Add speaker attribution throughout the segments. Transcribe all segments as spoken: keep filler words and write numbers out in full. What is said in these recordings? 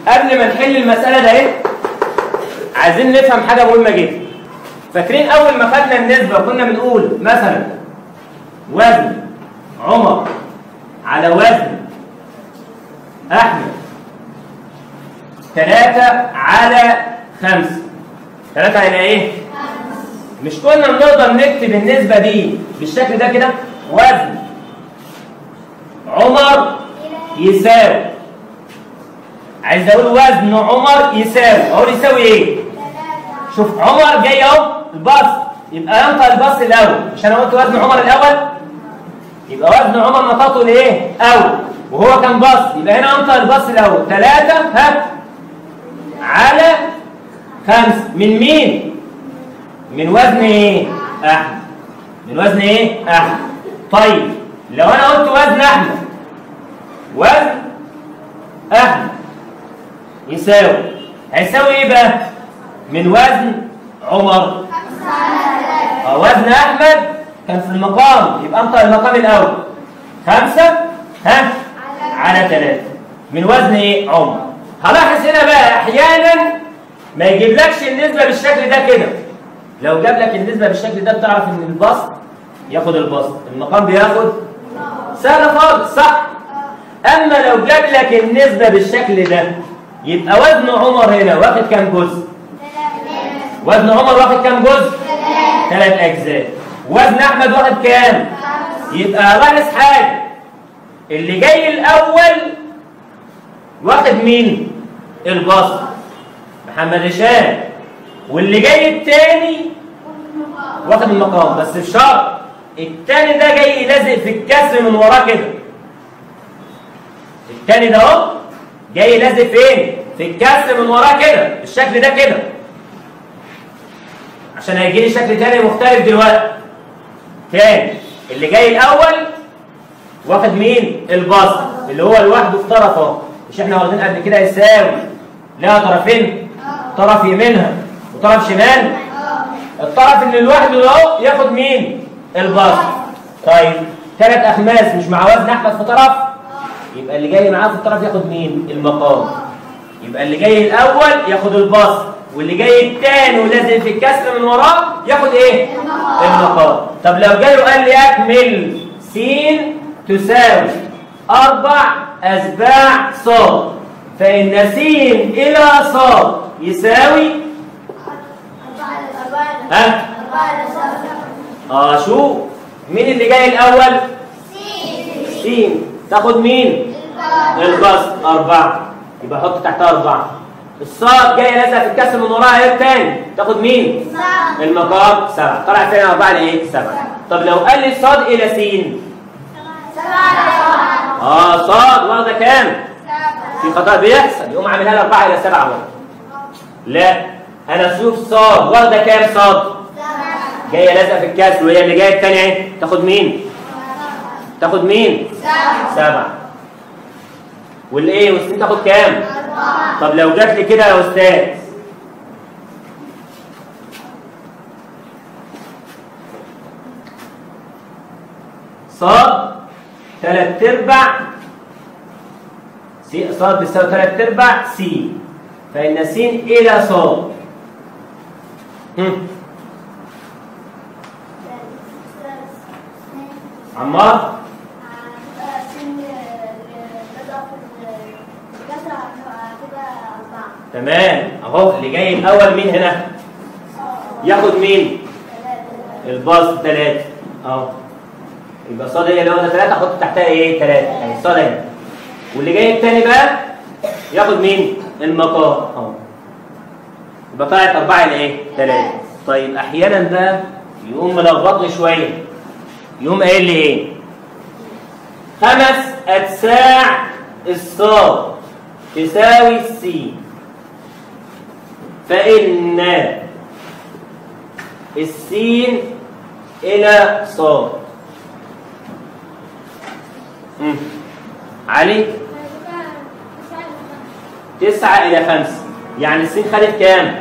Speaker 1: قبل ما نحل المسألة ده ايه؟ عايزين نفهم حاجة مهمة جدا. فاكرين أول ما خدنا النسبة كنا بنقول مثلا وزن عمر على وزن أحمد ثلاثة على خمسة. ثلاثة على إيه؟ مش كنا بنقدر نكتب النسبة دي بالشكل ده كده؟ وزن عمر يساوي، عايز اقول وزن عمر يساوي، اقول يساوي ايه؟ شوف عمر جاي اهو البسط، يبقى ينطق البسط الاول، مش انا قلت وزن عمر الاول؟ يبقى وزن عمر نطقه لايه؟ اول، وهو كان بسط، يبقى هنا ينطق البسط الاول، ثلاثة ها على خمسة. من مين؟ من وزن ايه؟ احمد. من وزن ايه؟ احمد. طيب لو انا قلت وزن احمد، وزن احمد يساوي، هيساوي ايه بقى؟ من وزن عمر. اه وزن احمد كان في المقام، يبقى انطق المقام الاول، خمسة ها على ثلاثة من وزن ايه؟ عمر. هلاحظ هنا بقى احيانا ما يجيبلكش النسبة بالشكل ده كده. لو جاب لك النسبة بالشكل ده بتعرف ان البسط ياخد البسط، المقام بياخد سهل خالص، صح؟ اما لو جاب لك النسبة بالشكل ده يبقى وزن عمر هنا واخد كام جزء؟ وزن عمر واخد كام جزء؟ ثلاث اجزاء. وزن احمد واخد كام؟ يبقى لاحظ حاجة، اللي جاي الاول واخد مين؟ البسط محمد هشام، واللي جاي الثاني واخد المقام، بس بشرط الثاني ده جاي لازق في الكسر من وراه كده. الثاني ده اهو جاي لازق فين؟ في الكسر من وراه كده بالشكل ده كده، عشان هيجي لي شكل تاني مختلف دلوقتي. تاني اللي جاي الاول واخد مين؟ البسط اللي هو لوحده في طرف اهو، مش احنا واخدين قبل كده يساوي لها طرفين؟ طرف يمينها وطرف شمال. الطرف اللي لوحده ده اهو ياخد مين؟ البسط. طيب ثلاث اخماس مش مع وزن احمد في طرف، يبقى اللي جاي معاه في الطرف ياخد مين؟ المقام. يبقى اللي جاي الاول ياخد البسط، واللي جاي الثاني ولازم في الكسر من وراه ياخد ايه؟ المقام. طب لو جاي وقال لي اكمل س تساوي اربع اشباع ص، فان س الى ص يساوي ها؟ اه شوف مين اللي جاي الاول؟ س. تاخد مين؟ البسط أربعة، يبقى حط تحتها أربعة. الصاد جاية لازقة في الكسر من وراها ايه التاني؟ تاخد مين؟ سبعة. المقام سبعة، طلع فين أربعة لإيه؟ سبعة. طب لو قال لي صاد إلى س؟ سبعة. اه صاد واخدة كام؟ سبعة. في خطأ بيحصل، يقوم عاملها لي أربعة إلى سبعة برضه. لا أنا أشوف صاد واخدة كام صاد؟ سبعة. جاية لازقة في الكسر، وهي اللي جاية التانية ايه؟ تاخد مين؟ تاخد مين؟ سبعة. سبعة. والايه؟ والسين تاخد كام؟ أربعة. طب لو جات لي كده يا أستاذ، صاد ثلاث أرباع س، صاد بيساوي ثلاث أرباع س، فإن س إلى صاد. هم عمار؟ تمام اهو اللي جاي الاول مين هنا؟ ياخد مين؟ البسط ثلاثة اهو، يبقى صاد هي اللي واخده ثلاثة، احط تحتها ايه؟ ثلاثة اهي صاد اهي. واللي جاي الثاني بقى ياخد مين؟ المقام اهو، يبقى طلعت أربعة إلى ايه؟ ثلاثة. طيب احيانا بقى يقوم ملخبطني شوية، يقوم قايل لي ايه؟ خمس أجزاء الصاد تساوي السين، فإن السين إلى صاد. امم علي تسعة إلى خمسة، يعني السين خدت كام؟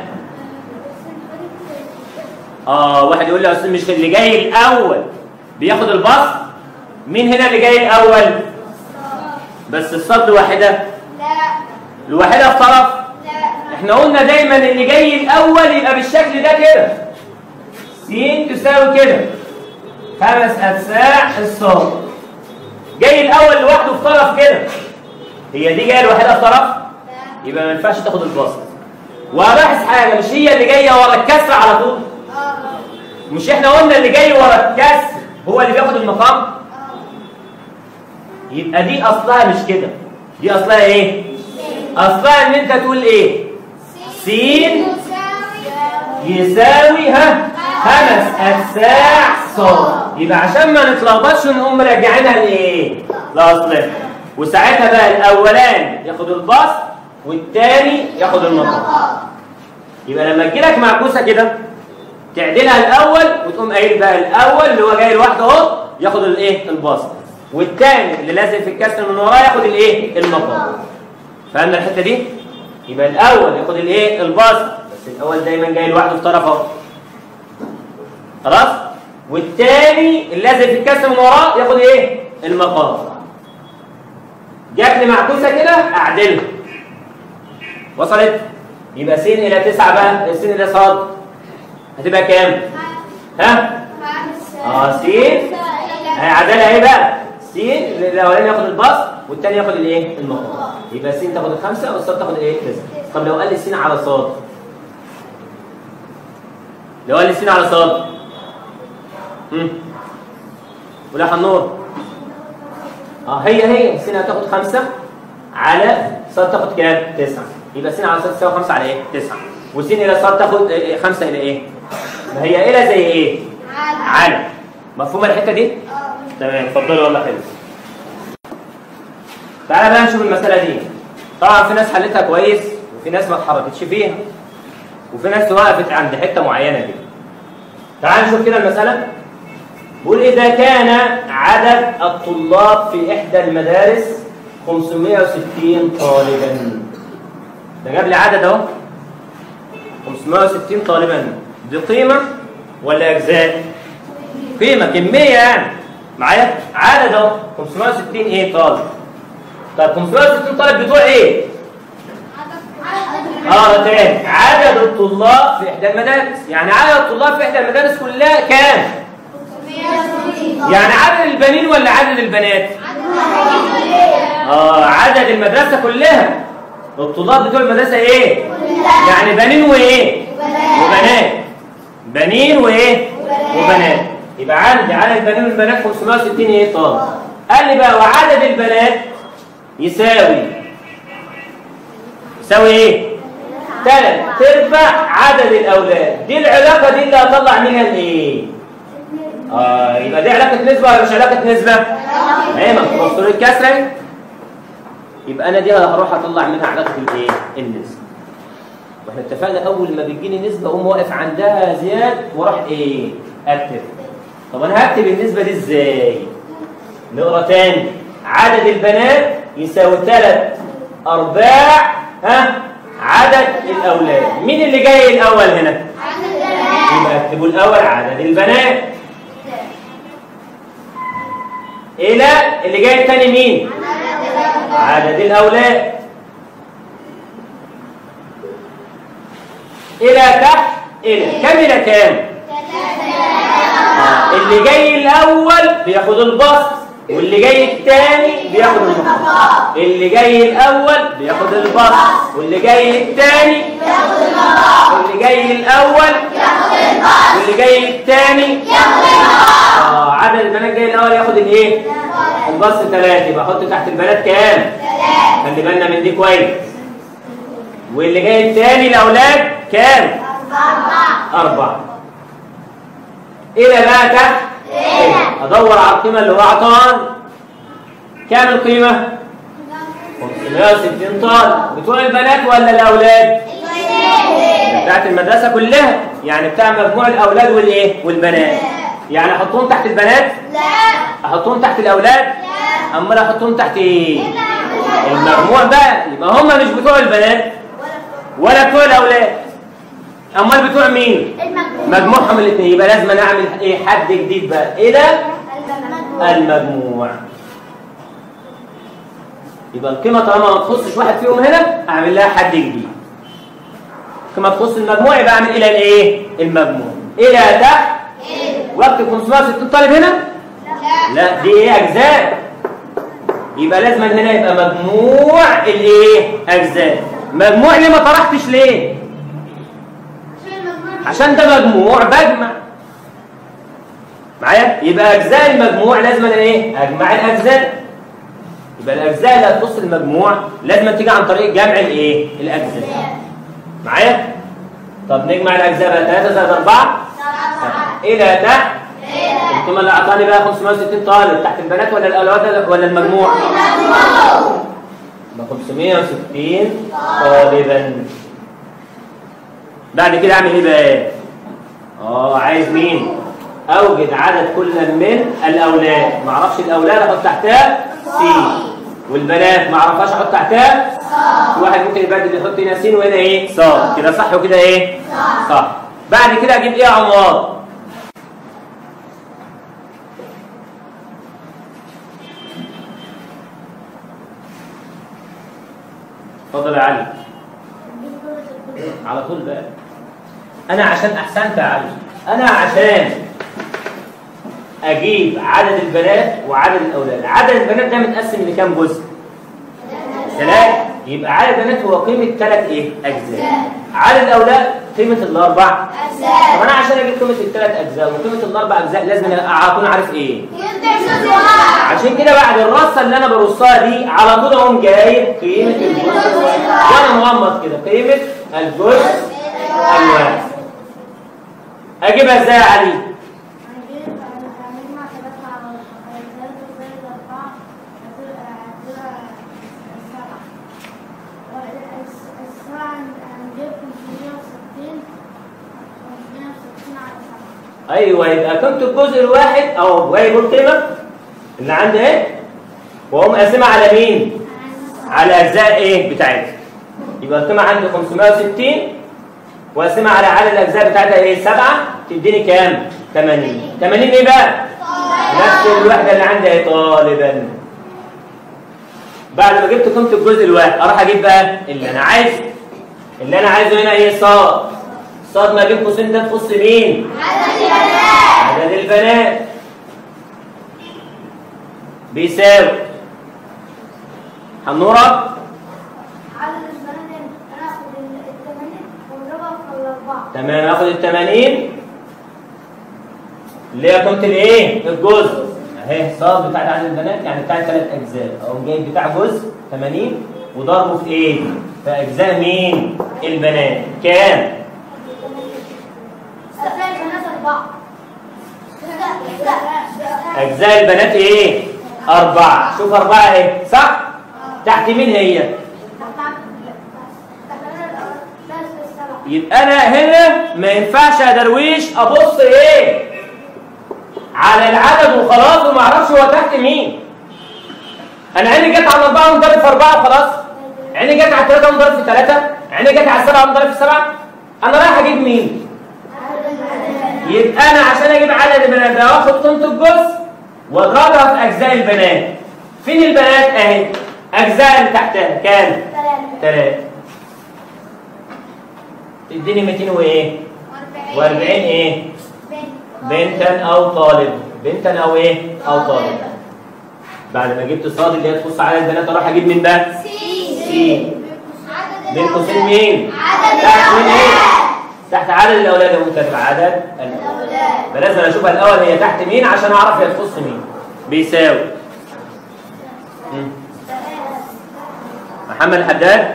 Speaker 1: آه واحد يقول لي يا أستاذ مش اللي جاي الأول بياخد البسط؟ مين هنا اللي جاي الأول؟ بس الصاد واحدة؟ لا الواحده في طرف؟ احنا قلنا دايما اللي جاي الاول يبقى بالشكل ده كده، س تساوي كده خمس اتساع الصاد. جاي الاول لوحده في طرف كده، هي دي جايه الواحده في طرف، يبقى ما ينفعش تاخد البسط. وهلاحظ حاجه، مش هي اللي جايه ورا الكسر على طول؟ مش احنا قلنا اللي جاي ورا الكسر هو اللي بياخد المقام؟ يبقى دي اصلها مش كده، دي اصلها ايه؟ اصلها ان انت تقول ايه؟ س يساوي ها خمس اتساع صاد. يبقى عشان ما نتلخبطش نقوم راجعينها لايه؟ لاصلها. وساعتها بقى الاولاني ياخد البسط والثاني ياخد المقام. يبقى لما تجيلك معكوسه كده تعدلها الاول وتقوم قايل بقى الاول اللي هو جاي لوحده اهو ياخد الايه؟ البسط، والثاني اللي لازم في الكسر من وراه ياخد الايه؟ المقام. فهمنا الحته دي؟ يبقى الاول ياخد الايه؟ البسط، بس الاول دايما جاي لوحده في طرف اهو. خلاص؟ والثاني اللي لازم في الكسر من وراه ياخد ايه؟ المقام. جات لي معكوسه كده اعدلها. وصلت؟ يبقى س الى تسعه بقى، س الى صاد هتبقى كام؟ ها؟ اه س هيعدلها ايه بقى؟ س الاولاني ياخد البسط والثاني ياخد الايه؟ المقام. يبقى س تاخد الخمسه والصاد تاخد الايه؟ تسعه. طب لو قال لي س على صاد، لو قال لي س على صاد امم ولا حنور اه هي هي س هتاخد خمسه على صاد تاخد كام؟ تسعه. يبقى س على صاد تساوي خمسه على ايه؟ تسعه. وس الى صاد تاخد خمسه الى ايه؟ ما هي الى زي ايه؟ على. مفهومه الحته دي؟ اه تمام. اتفضلوا والله حلو. تعالى بقى نشوف المساله دي. طبعا في ناس حلتها كويس وفي ناس ما اتحركتش فيها وفي ناس وقفت عند حته معينه كده. تعالى نشوف كده المساله. بيقول اذا كان عدد الطلاب في احدى المدارس خمسمائة وستين طالبا. ده جاب لي عدد اهو خمسمائة وستين طالبا. دي قيمه ولا اجزاء؟ قيمه، كميه يعني. معايا؟ عدد اهو خمسمائة وستين ايه طالب. طيب خمسمائة وستين طالب بتوع ايه؟ اه تاني عدد الطلاب في احدى المدارس. يعني عدد الطلاب في احدى المدارس كلها كام؟ يعني عدد البنين ولا عدد البنات؟ اه عدد المدرسه كلها. الطلاب بتوع المدرسه ايه؟ يعني بنين وايه؟ وبنات. بنين وايه؟ وبنات. يبقى عندي عدد البنين والبنات خمسمائة وستين ايه طالب. قال لي بقى وعدد البنات يساوي يساوي ايه؟ ثلاث ارباع عدد الاولاد. دي العلاقه دي اللي هطلع منها الايه؟ اه يبقى دي علاقه نسبه ولا مش علاقه نسبه؟ ايه ما بصوا الكسره. يبقى انا دي هروح اطلع منها علاقه الايه؟ النسبه. واحنا اتفقنا اول ما بتجيني نسبه اقوم واقف عندها زياد واروح ايه؟ اكتب. طب انا هكتب النسبه دي ازاي؟ نقرا تاني. عدد البنات يساوي ثلاث ارباع ها عدد الاولاد. مين اللي جاي الاول هنا؟ عدد البنات. يبقى اكتبوا الاول عدد البنات الى اللي جاي الثاني مين؟ عدد الاولاد الى تحت الى كم الى كام؟ آه. اللي جاي الاول بياخد البسط واللي جاي الثاني بياخد المقام. اللي جاي الاول بياخد البسط واللي جاي الثاني بياخد المقام. واللي جاي الاول بياخد البسط واللي جاي الثاني بياخد المقام. اه عدد البنات جاي الاول ياخد الايه؟ البسط ثلاثه. يبقى احط تحت البنات كام؟ ثلاثه. خلي بالنا من دي كويس. واللي جاي الثاني الاولاد كام؟ اربعه. اربعه. الى بقى تحت ادور على القيمه اللي هو اعطاها. كام القيمه؟ خمسمائة وستين طالب. بتوع البنات ولا الاولاد؟ البنات. بتاعت المدرسه كلها، يعني بتاع مجموع الاولاد والايه؟ والبنات. يعني احطهم تحت البنات؟ لا. احطهم تحت الاولاد؟ لا. امال احطهم تحت ايه؟ المجموع بقى. يبقى هم مش بتوع البنات ولا بتوع الاولاد. امال بتوع مين؟ المجموع. مجموعهم الاثنين. يبقى لازم انا اعمل ايه؟ حد جديد بقى الى المجموع. يبقى القيمه طالما ما تخصش واحد فيهم هنا اعمل لها حد جديد. القيمه تخص المجموع يبقى اعمل الى الايه؟ المجموع. الى تحت واكتب خمسمائة وستين طالب هنا؟ لا لا دي ايه؟ اجزاء. يبقى لازم هنا يبقى مجموع الايه؟ اجزاء. مجموع ليه ما طرحتش ليه؟ عشان ده مجموع بجمع. معايا؟ يبقى اجزاء المجموع لازم ايه؟ اجمع الاجزاء. يبقى الاجزاء اللي هتخص المجموع لازم تيجي عن طريق جمع الايه؟ الاجزاء. معايا؟ طب نجمع الاجزاء بقى ثلاثة زائد أربعة الى تحت. القيمه اللي اعطاني بقى خمسمائة وستين طالب تحت البنات ولا الاولاد ولا المجموع؟ المجموع. يبقى خمسمائة وستين طالبا. بعد كده اعمل ايه بقى؟ اه عايز مين؟ اوجد عدد كل من الاولاد. ما اعرفش الاولاد احط تحتها سي، والبنات ما اعرفهاش احط تحتها ص. واحد ممكن يبدل يحط هنا س وهنا ايه؟ ص. كده صح وكده ايه؟ صح. صح. بعد كده اجيب ايه يا عمار؟ اتفضل يا علي. على طول بقى. انا عشان احسنت يا علي، انا عشان اجيب عدد البنات وعدد الاولاد. عدد البنات ده متقسم لكام جزء؟ ثلاثة. يبقى عدد البنات هو قيمه ثلاث ايه؟ اجزاء. عدد الاولاد قيمه الاربع اجزاء. طب انا عشان اجيب قيمه الثلاث اجزاء وقيمه الاربع اجزاء لازم اكون عارف ايه؟ عشان كده بعد الرصه اللي انا برصها دي على طول اقوم جايب قيمه الجزء وانا مغمض كده قيمه الجزء الواحد. اجيبها ازاي يا علي؟ ايوه يبقى قيمه الجزء الواحد او جايب القيمه اللي عندي ايه واقوم مقسمها على مين؟ على اجزاء ايه بتاعتها. يبقى القيمه عندي خمسمائة وستين واقسمها على عدد الاجزاء بتاعتها ايه؟ سبعة تديني كام؟ ثمانين. ثمانين ايه بقى؟ نفس الوحده اللي عندي اهي طالبا. بعد ما جبت قيمه الجزء الواحد اروح اجيب بقى اللي انا عايزه. اللي انا عايزه هنا ايه؟ صاد. صاد ما اجيب قوسين ده تخص مين؟ عدد البنات. عدد البنات بيساوي حنورة
Speaker 2: عدد البنات انا اخد ال ثمانين واضربها في الاربعه.
Speaker 1: تمام. اخد ال ثمانين اللي هي قيمه الايه؟ الجزء اهي صاد بتاعت عدد البنات يعني بتاعت ثلاث اجزاء. اقوم جايب بتاع جزء ثمانين وضربه في ايه؟ في اجزاء مين؟ البنات. كام؟
Speaker 2: اجزاء البنات اربعه.
Speaker 1: اجزاء البنات ايه؟ اربعه. شوف اربعه اهي صح؟ تحت مين هي؟ يبقى انا هنا ما ينفعش يا درويش ابص ايه؟ على العدد وخلاص وما اعرفش هو تحت مين. انا عيني جت على اربعه ومضرب في اربعه وخلاص. عيني جت على ثلاثه ومضرب في ثلاثه. عيني جت على سبعه ومضرب في سبعه. انا رايح اجيب مين؟ يبقى انا عشان اجيب عدد البنات ده واخد قيمه الجزء واضربها في اجزاء البنات. فين البنات اهي؟ اجزاء اللي تحتها كام؟ ثلاثة. تديني مئتين وايه؟ واربعين ايه؟ بنتا او طالب. بنتا او ايه؟ او طالب. بعد ما جبت صاد اللي هي تخص عدد البنات اروح اجيب مين بقى؟ سي. سي بين قوسين مين؟ عدد تحت مين ايه؟ تحت عدد الاولاد يا مكتب عدد الاولاد. فلازم اشوفها الاول هي تحت مين عشان اعرف هي تخص مين. بيساوي محمد الحداد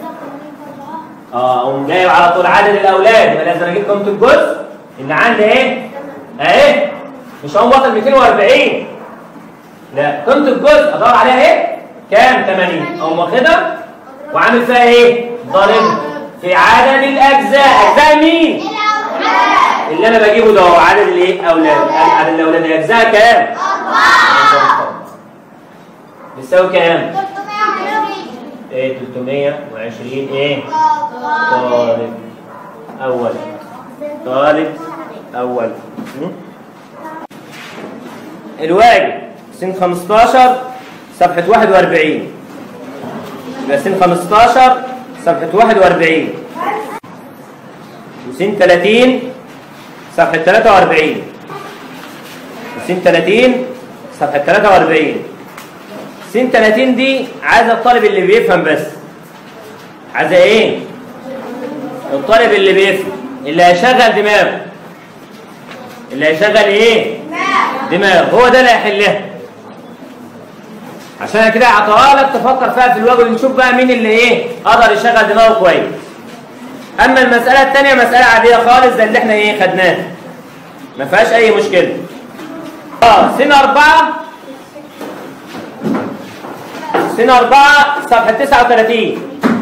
Speaker 1: اه اقوم جايب على طول عدد الاولاد. يبقى لازم اجيب قيمه الجزء اللي عندي ايه؟ اهي. مش هقوم واخد مئتين واربعين. لا قيمه الجزء ادور عليها ايه؟ كام؟ ثمانين. اقوم واخدها وعامل فيها ايه؟ ضاربها في عدد الاجزاء. اجزاء مين؟ اللي انا بجيبه ده هو عدد الايه؟ اولاد. عدد الاولاد اجزاء كام؟ أربعة. بيساوي كام؟ ايه ثلاثمائة وعشرين ايه؟ طالب اول. طالب اول. الواجب سن خمستاشر صفحة واحد واربعين. يبقى س خمستاشر صفحة واحد وأربعين، وس تلاتين صفحة تلاتة وأربعين، وس تلاتين صفحة تلاتة وأربعين. س تلاتين دي عايزة الطالب اللي بيفهم بس. عايزة ايه؟ الطالب اللي بيفهم، اللي هيشغل دماغه. اللي هيشغل ايه؟ دماغه، هو ده اللي هيحلها. عشان كده هعطيها لك تفكر فيها في الواجب، نشوف بقى مين اللي ايه قدر يشغل دماغه كويس. اما المسألة الثانية مسألة عادية خالص زي اللي احنا ايه خدناها. ما فيهاش أي مشكلة. اه س أربعة س أربعة صفحة تسعة وتلاتين.